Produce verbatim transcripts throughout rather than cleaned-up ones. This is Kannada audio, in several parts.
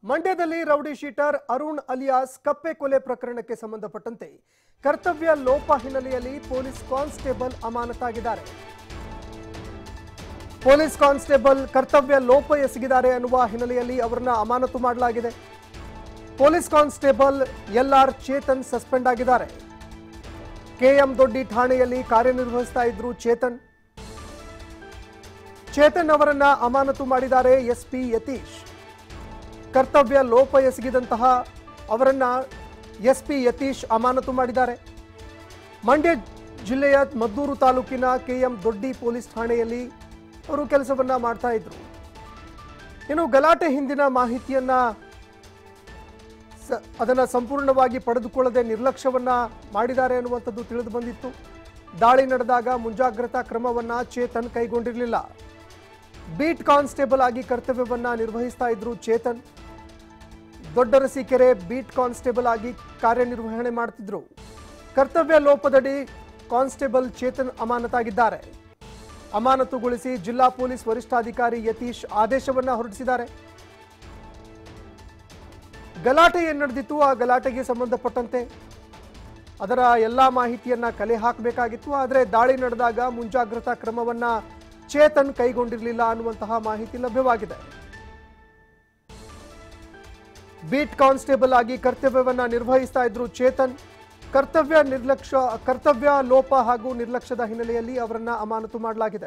ಮಂಡ್ಯದಲ್ಲಿ ರೌಡಿ ಶೀಟರ್ ಅರುಣ್ ಅಲಿಯಾಸ್ ಕಪ್ಪೆ ಕೊಲೆ ಪ್ರಕರಣಕ್ಕೆ ಸಂಬಂಧಪಟ್ಟಂತೆ ಕರ್ತವ್ಯ ಲೋಪ ಹಿನ್ನೆಲೆಯಲ್ಲಿ ಪೊಲೀಸ್ ಕಾನ್ಸ್ಟೇಬಲ್ ಅಮಾನತಾಗಿದ್ದಾರೆ. ಪೊಲೀಸ್ ಕಾನ್ಸ್ಟೇಬಲ್ ಕರ್ತವ್ಯ ಲೋಪ ಎಸಗಿದ್ದಾರೆ ಅನ್ನುವ ಹಿನ್ನೆಲೆಯಲ್ಲಿ ಅವರನ್ನು ಅಮಾನತು ಮಾಡಲಾಗಿದೆ. Police constable LR Chetan suspend ಆಗಿದ್ದಾರೆ. ಕೆಎಂ ದೊಡ್ಡಿ ಠಾಣೆಯಲ್ಲಿ ಕಾರ್ಯನಿರ್ವಹಿಸ್ತಾ ಇದ್ರು ಚೇತನ್. ಚೇತನ್ ಅವರನ್ನ ಅಮಾನತು ಮಾಡಿದ್ದಾರೆ ಎಸ್ಪಿ ಯತೀಶ್. ಕರ್ತವ್ಯ ಲೋಪ ಎಸಗಿದಂತಹ ಅವರನ್ನ ಎಸ್ಪಿ ಯತೀಶ್ ಅಮಾನತು ಮಾಡಿದ್ದಾರೆ. ಮಂಡ್ಯ ಜಿಲ್ಲೆಯ ಮದ್ದೂರು ತಾಲೂಕಿನ ಕೆಎಂ ದೊಡ್ಡಿ ಪೊಲೀಸ್ ಠಾಣೆಯಲ್ಲಿ ಅವರು ಕೆಲಸವನ್ನ ಮಾಡ್ತಾ ಇದ್ರು. ಇನ್ನು ಗಲಾಟೆ ಹಿಂದಿನ ಮಾಹಿತಿಯನ್ನ ಅದನ್ನ ಸಂಪೂರ್ಣವಾಗಿ ಪಡೆದುಕೊಳ್ಳದೆ ನಿರ್ಲಕ್ಷ್ಯವನ್ನ ಮಾಡಿದ್ದಾರೆ ಅನ್ನುವಂಥದ್ದು ತಿಳಿದು ಬಂದಿತ್ತು. ದಾಳಿ ನಡೆದಾಗ ಮುಂಜಾಗ್ರತಾ ಕ್ರಮವನ್ನ ಚೇತನ್ ಕೈಗೊಂಡಿರಲಿಲ್ಲ. ಬೀಟ್ ಕಾನ್ಸ್ಟೇಬಲ್ ಆಗಿ ಕರ್ತವ್ಯವನ್ನ ನಿರ್ವಹಿಸ್ತಾ ಇದ್ರು ಚೇತನ್. ದೊಡ್ಡರಸೀಕೆರೆ ಬೀಟ್ ಕಾನ್ಸ್ಟೇಬಲ್ ಆಗಿ ಕಾರ್ಯನಿರ್ವಹಣೆ ಮಾಡ್ತಿದ್ರು. ಕರ್ತವ್ಯ ಲೋಪದಡಿ ಕಾನ್ಸ್ಟೇಬಲ್ ಚೇತನ್ ಅಮಾನತಾಗಿದ್ದಾರೆ. ಅಮಾನತುಗೊಳಿಸಿ ಜಿಲ್ಲಾ ಪೊಲೀಸ್ ವರಿಷ್ಠಾಧಿಕಾರಿ ಯತೀಶ್ ಆದೇಶವನ್ನ ಹೊರಡಿಸಿದ್ದಾರೆ. ಗಲಾಟೆ ಏನು ನಡೆದಿತ್ತು, ಆ ಗಲಾಟೆಗೆ ಸಂಬಂಧಪಟ್ಟಂತೆ ಅದರ ಎಲ್ಲಾ ಮಾಹಿತಿಯನ್ನ ಕಲೆ ಹಾಕಬೇಕಾಗಿತ್ತು. ಆದರೆ ದಾಳಿ ನಡೆದಾಗ ಮುಂಜಾಗ್ರತಾ ಕ್ರಮವನ್ನ ಚೇತನ್ ಕೈಗೊಂಡಿರಲಿಲ್ಲ ಅನ್ನುವಂತಹ ಮಾಹಿತಿ ಲಭ್ಯವಾಗಿದೆ. ಬೀಟ್ ಕಾನ್ಸ್ಟೇಬಲ್ ಆಗಿ ಕರ್ತವ್ಯವನ್ನ ನಿರ್ವಹಿಸ್ತಾ ಇದ್ರು ಚೇತನ್. ಕರ್ತವ್ಯ ನಿರ್ಲಕ್ಷ್ಯ ಕರ್ತವ್ಯ ಲೋಪ ಹಾಗೂ ನಿರ್ಲಕ್ಷ್ಯದ ಹಿನ್ನೆಲೆಯಲ್ಲಿ ಅವರನ್ನ ಅಮಾನತು ಮಾಡಲಾಗಿದೆ.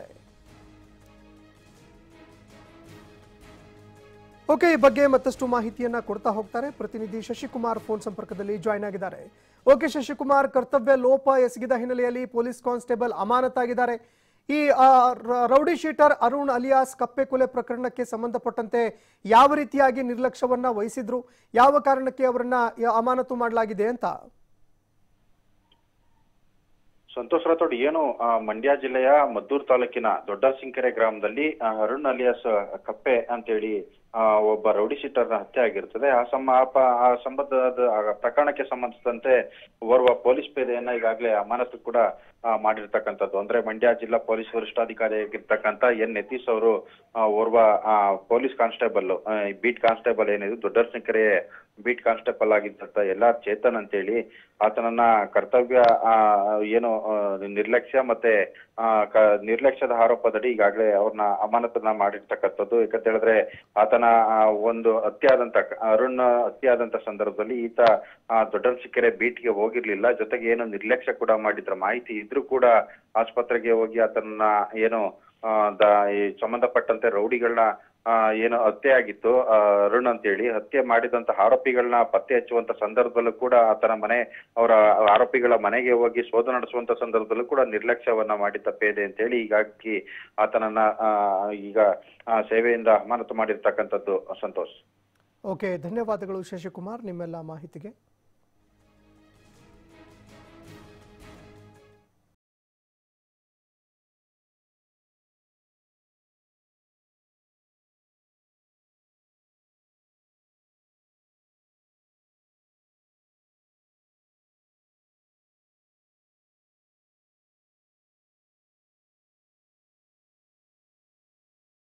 ಓಕೆ, ಈ ಬಗ್ಗೆ ಮತ್ತಷ್ಟು ಮಾಹಿತಿಯನ್ನ ಕೊಡ್ತಾ ಹೋಗ್ತಾರೆ ಪ್ರತಿನಿಧಿ ಶಶಿಕುಮಾರ್ ಫೋನ್ ಸಂಪರ್ಕದಲ್ಲಿ ಜಾಯ್ನ್ ಆಗಿದ್ದಾರೆ. ಓಕೆ ಶಶಿಕುಮಾರ್, ಕರ್ತವ್ಯ ಲೋಪ ಎಸಗಿದ ಹಿನ್ನೆಲೆಯಲ್ಲಿ ಪೊಲೀಸ್ ಕಾನ್ಸ್ಟೇಬಲ್ ಅಮಾನತಾಗಿದ್ದಾರೆ. ಈ ರೌಡಿ ಶೀಟರ್ ಅರುಣ್ ಅಲಿಯಾಸ್ ಕಪ್ಪೆ ಕೊಲೆ ಪ್ರಕರಣಕ್ಕೆ ಸಂಬಂಧಪಟ್ಟಂತೆ ಯಾವ ರೀತಿಯಾಗಿ ನಿರ್ಲಕ್ಷ್ಯವನ್ನ ವಹಿಸಿದ್ರು, ಯಾವ ಕಾರಣಕ್ಕೆ ಅವರನ್ನ ಅಮಾನತು ಮಾಡಲಾಗಿದೆ ಅಂತ? ಸಂತೋಷ್ ರಾಥೋಡ್, ಏನು ಮಂಡ್ಯ ಜಿಲ್ಲೆಯ ಮದ್ದೂರು ತಾಲೂಕಿನ ದೊಡ್ಡಸಿಂಕೆರೆ ಗ್ರಾಮದಲ್ಲಿ ಅರುಣ್ ಅಲಿಯಾಸ್ ಕಪ್ಪೆ ಅಂತೇಳಿ ಒಬ್ಬ ರೌಡಿ ಶೀಟರ್ನ ಹತ್ಯೆ ಆಗಿರ್ತದೆ. ಆ ಸಮ ಆ ಸಂಬಂಧದ ಪ್ರಕರಣಕ್ಕೆ ಸಂಬಂಧಿಸಿದಂತೆ ಓರ್ವ ಪೊಲೀಸ್ ಪೇದೆಯನ್ನ ಈಗಾಗಲೇ ಅಮಾನತು ಕೂಡ ಮಾಡಿರ್ತಕ್ಕಂಥದ್ದು. ಅಂದ್ರೆ ಮಂಡ್ಯ ಜಿಲ್ಲಾ ಪೊಲೀಸ್ ವರಿಷ್ಠಾಧಿಕಾರಿ ಆಗಿರ್ತಕ್ಕಂಥ ಎನ್ ಯತೀಶ್ ಅವರು ಓರ್ವ ಪೊಲೀಸ್ ಕಾನ್ಸ್ಟೇಬಲ್, ಬೀಟ್ ಕಾನ್ಸ್ಟೇಬಲ್ ಏನಿದೆ ದೊಡ್ಡಸಿಂಕೆರೆ ಬೀಟ್ ಕಾನ್ಸ್ಟೇಬಲ್ ಆಗಿದ್ದಂತ ಎಲ್ಲ ಚೇತನ್ ಅಂತೇಳಿ ಆತನನ್ನ ಕರ್ತವ್ಯ ಏನು ನಿರ್ಲಕ್ಷ್ಯ ಮತ್ತೆ ನಿರ್ಲಕ್ಷ್ಯದ ಆರೋಪದಡಿ ಈಗಾಗಲೇ ಅವ್ರನ್ನ ಅಮಾನತನ್ನ ಮಾಡಿರ್ತಕ್ಕಂಥದ್ದು. ಯಾಕಂತ ಹೇಳಿದ್ರೆ ಆತನ ಒಂದು ಹತ್ಯೆ ಆದಂತ ಅರುಣ್ ಹತ್ಯೆ ಆದಂತ ಸಂದರ್ಭದಲ್ಲಿ ಈತ ದೊಡ್ಡಸಿಕೆರೆ ಬೀಟ್ಗೆ ಹೋಗಿರ್ಲಿಲ್ಲ. ಜೊತೆಗೆ ಏನು ನಿರ್ಲಕ್ಷ್ಯ ಕೂಡ ಮಾಡಿದ್ರ ಮಾಹಿತಿ ಇದ್ರೂ ಕೂಡ ಆಸ್ಪತ್ರೆಗೆ ಹೋಗಿ ಆತನ ಏನು ಈ ಸಂಬಂಧಪಟ್ಟಂತೆ ರೌಡಿಗಳನ್ನ ಏನು ಹತ್ಯೆ ಆಗಿತ್ತು ಅರುಣ್ ಅಂತೇಳಿ ಹತ್ಯೆ ಮಾಡಿದಂತ ಆರೋಪಿಗಳನ್ನ ಪತ್ತೆ ಹಚ್ಚುವಂತ ಸಂದರ್ಭದಲ್ಲೂ ಕೂಡ ಆತನ ಮನೆ ಅವರ ಆರೋಪಿಗಳ ಮನೆಗೆ ಹೋಗಿ ಶೋಧ ನಡೆಸುವಂತ ಸಂದರ್ಭದಲ್ಲೂ ಕೂಡ ನಿರ್ಲಕ್ಷ್ಯವನ್ನ ಮಾಡಿದ್ದ ಪೇದೆ ಅಂತೇಳಿ ಹೀಗಾಗಿ ಆತನನ್ನ ಈಗ ಸೇವೆಯಿಂದ ಅಮಾನತು ಮಾಡಿರ್ತಕ್ಕಂಥದ್ದು. ಸಂತೋಷ್. ಓಕೆ, ಧನ್ಯವಾದಗಳು ಶಶಿಕುಮಾರ್ ನಿಮ್ಮೆಲ್ಲ ಮಾಹಿತಿಗೆ.